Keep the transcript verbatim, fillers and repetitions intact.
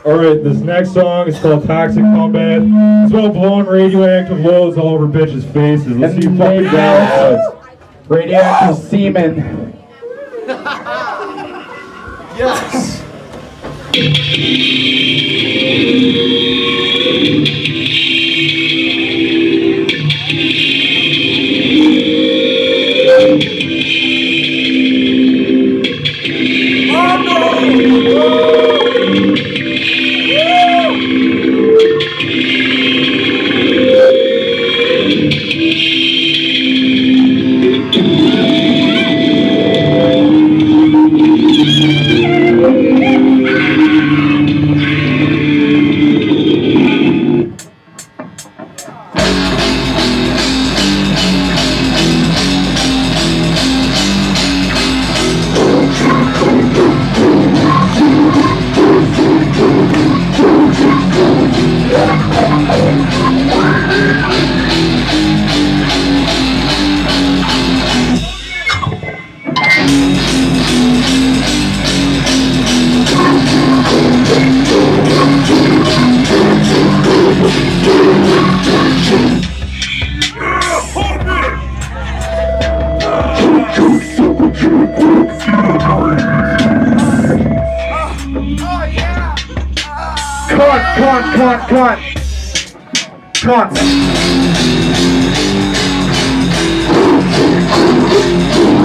Alright, this next song is called Toxic Combat. It's about blowing radioactive loads all over bitches' faces. Let's see if fucking down. Radioactive semen. Yes! Cunt, cunt, cunt, cunt. Cunt.